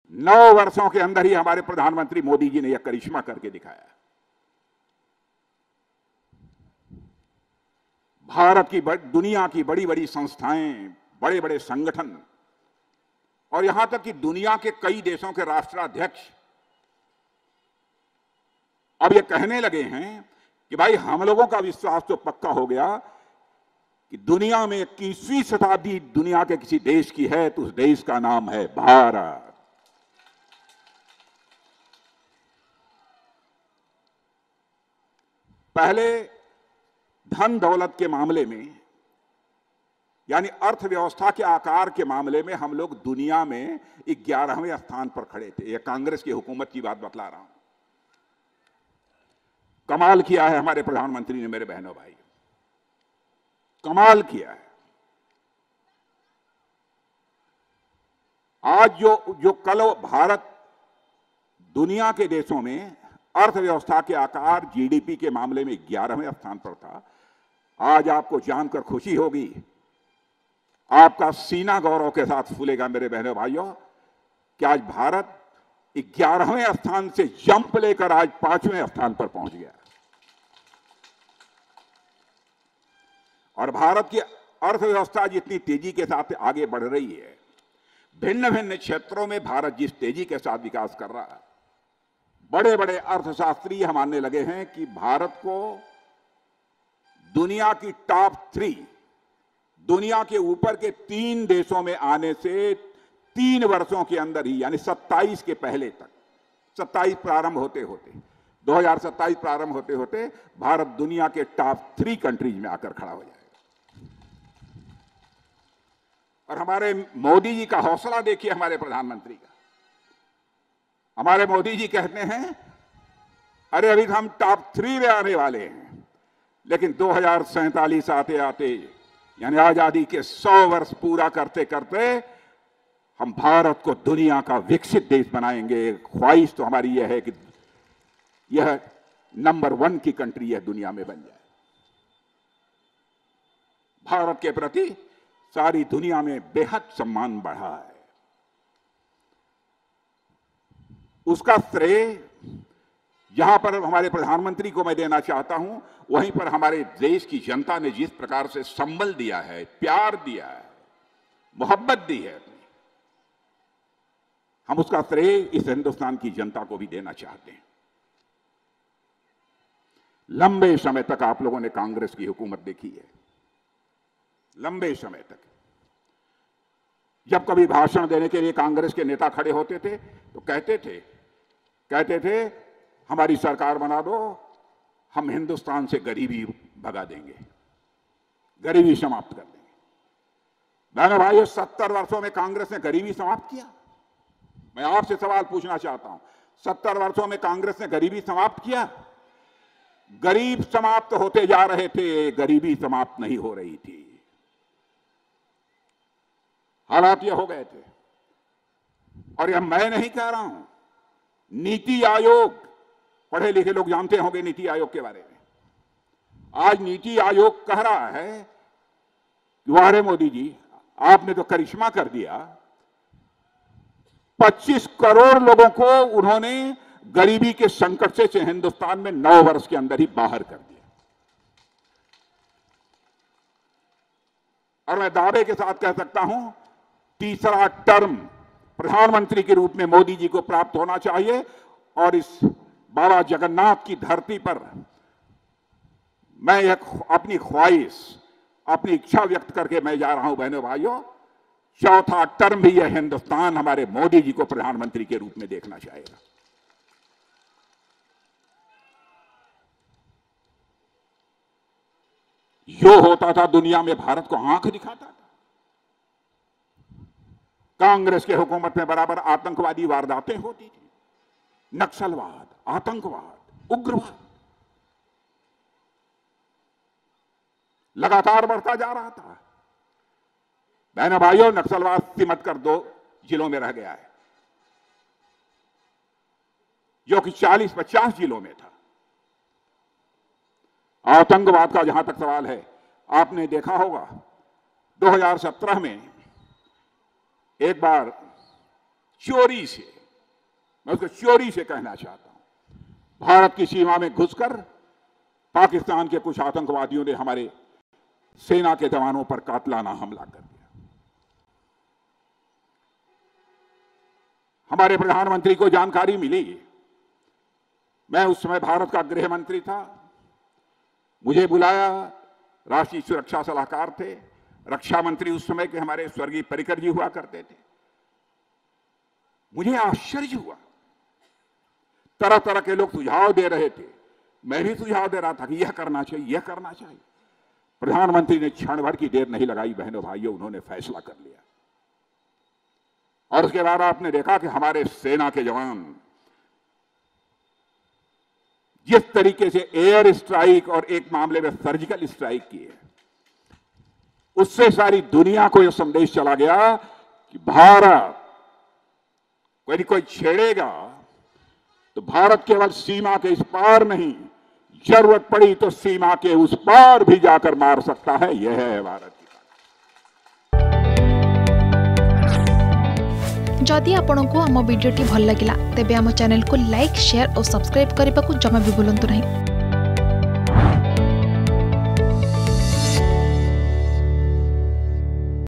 9 वर्षों के अंदर ही हमारे प्रधानमंत्री मोदी जी ने यह करिश्मा करके दिखाया। भारत की दुनिया की बड़ी बड़ी संस्थाएं, बड़े बड़े संगठन और यहां तक कि दुनिया के कई देशों के राष्ट्राध्यक्ष अब ये कहने लगे हैं कि भाई हम लोगों का विश्वास तो पक्का हो गया कि दुनिया में 21वीं शताब्दी दुनिया के किसी देश की है तो उस देश का नाम है भारत। पहले धन दौलत के मामले में यानी अर्थव्यवस्था के आकार के मामले में हम लोग दुनिया में 11वें स्थान पर खड़े थे। यह कांग्रेस की हुकूमत की बात बतला रहा हूं। कमाल किया है हमारे प्रधानमंत्री ने, मेरे बहनों भाई, कमाल किया है। आज जो कल भारत दुनिया के देशों में अर्थव्यवस्था के आकार जीडीपी के मामले में 11वें स्थान पर था, आज आपको जानकर खुशी होगी, आपका सीना गौरव के साथ फूलेगा मेरे बहनों भाइयों कि आज भारत 11वें स्थान से जंप लेकर आज 5वें स्थान पर पहुंच गया। और भारत की अर्थव्यवस्था जितनी तेजी के साथ आगे बढ़ रही है, भिन्न भिन्न क्षेत्रों में भारत जिस तेजी के साथ विकास कर रहा है, बड़े बड़े अर्थशास्त्री हम मानने लगे हैं कि भारत को दुनिया की टॉप 3, दुनिया के ऊपर के 3 देशों में आने से 3 वर्षों के अंदर ही, यानी 27 के पहले तक, 27 प्रारंभ होते होते 2027 प्रारंभ होते होते भारत दुनिया के टॉप 3 कंट्रीज में आकर खड़ा हो जाएगा। और हमारे मोदी जी का हौसला देखिए, हमारे प्रधानमंत्री का। हमारे मोदी जी कहते हैं अरे अभी तो हम टॉप 3 में आने वाले हैं, लेकिन 2047 आते आते यानी आजादी के 100 वर्ष पूरा करते करते हम भारत को दुनिया का विकसित देश बनाएंगे। ख्वाहिश तो हमारी यह है कि यह नंबर 1 की कंट्री है दुनिया में बन जाए। भारत के प्रति सारी दुनिया में बेहद सम्मान बढ़ा है। उसका श्रेय जहां पर हमारे प्रधानमंत्री को मैं देना चाहता हूं, वहीं पर हमारे देश की जनता ने जिस प्रकार से संबल दिया है, प्यार दिया है, मोहब्बत दी है, हम उसका श्रेय इस हिंदुस्तान की जनता को भी देना चाहते हैं। लंबे समय तक आप लोगों ने कांग्रेस की हुकूमत देखी है, लंबे समय तक। जब कभी भाषण देने के लिए कांग्रेस के नेता खड़े होते थे तो कहते थे हमारी सरकार बना दो, हम हिंदुस्तान से गरीबी भगा देंगे, गरीबी समाप्त कर देंगे। बहनों भाइयों, 70 वर्षों में कांग्रेस ने गरीबी समाप्त किया? मैं आपसे सवाल पूछना चाहता हूं, 70 वर्षों में कांग्रेस ने गरीबी समाप्त किया? गरीब समाप्त होते जा रहे थे, गरीबी समाप्त नहीं हो रही थी। हालात ये हो गए थे। और यह मैं नहीं कह रहा हूं, नीति आयोग, पढ़े लिखे लोग जानते होंगे नीति आयोग के बारे में। आज नीति आयोग कह रहा है कि वाह मोदी जी, आपने तो करिश्मा कर दिया, 25 करोड़ लोगों को उन्होंने गरीबी के संकट से हिंदुस्तान में 9 वर्ष के अंदर ही बाहर कर दिया। और मैं दावे के साथ कह सकता हूं, तीसरा टर्म प्रधानमंत्री के रूप में मोदी जी को प्राप्त होना चाहिए। और इस बाबा जगन्नाथ की धरती पर मैं अपनी ख्वाहिश, अपनी इच्छा व्यक्त करके मैं जा रहा हूं बहनों भाइयों, चौथा टर्म भी यह हिंदुस्तान हमारे मोदी जी को प्रधानमंत्री के रूप में देखना चाहेगा। जो होता था दुनिया में भारत को आंख दिखाता था। कांग्रेस के हुकूमत में बराबर आतंकवादी वारदातें होती थी, नक्सलवाद, आतंकवाद, उग्रवाद लगातार बढ़ता जा रहा था। बहनों भाइयों, नक्सलवाद सिमट कर 2 जिलों में रह गया है, जो कि 40-50 जिलों में था। आतंकवाद का जहां तक सवाल है, आपने देखा होगा 2017 में एक बार चोरी से मैं उसको चोरी से कहना चाहता हूं। भारत की सीमा में घुसकर पाकिस्तान के कुछ आतंकवादियों ने हमारे सेना के जवानों पर कातलाना हमला कर दिया। हमारे प्रधानमंत्री को जानकारी मिली, मैं उस समय भारत का गृह मंत्री था, मुझे बुलाया, राष्ट्रीय सुरक्षा सलाहकार थे, रक्षा मंत्री उस समय के हमारे स्वर्गीय पर्रिकर जी हुआ करते थे। मुझे आश्चर्य हुआ, तरह तरह के लोग सुझाव दे रहे थे, मैं भी सुझाव दे रहा था कि यह करना चाहिए, यह करना चाहिए। प्रधानमंत्री ने क्षण भर की देर नहीं लगाई, बहनों भाइयों, उन्होंने फैसला कर लिया। और उसके बाद आपने देखा कि हमारे सेना के जवान जिस तरीके से एयर स्ट्राइक और एक मामले में सर्जिकल स्ट्राइक किए, उससे सारी दुनिया को यह संदेश चला गया कि भारत यदि कोई छेड़ेगा तो भारत केवल सीमा के इस पार नहीं, जरूरत पड़ी तो सीमा के उस पार भी जाकर मार सकता है। यह है भारत की बात। जदि आपंक आम भिडी भल लगा तेब आम चैनल को लाइक, शेयर और सब्सक्राइब करने को जमा भी भूलु नहीं।